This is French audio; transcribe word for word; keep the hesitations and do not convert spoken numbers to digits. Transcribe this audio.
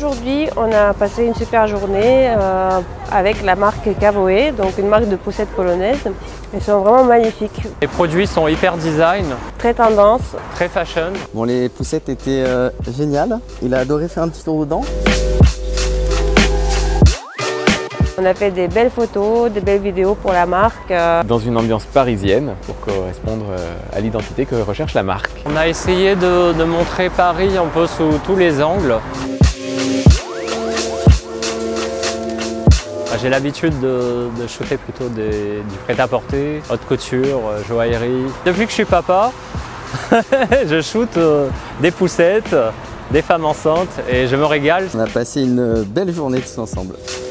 Aujourd'hui, on a passé une super journée euh, avec la marque Cavoë, donc une marque de poussettes polonaises. Elles sont vraiment magnifiques. Les produits sont hyper design, très tendance, très fashion. Bon, les poussettes étaient euh, géniales. Il a adoré faire un petit tour dedans. On a fait des belles photos, des belles vidéos pour la marque. Dans une ambiance parisienne pour correspondre à l'identité que recherche la marque. On a essayé de, de montrer Paris un peu sous tous les angles. J'ai l'habitude de, de shooter plutôt des, du prêt-à-porter, haute couture, joaillerie. Depuis que je suis papa, je shoote des poussettes, des femmes enceintes et je me régale. On a passé une belle journée tous ensemble.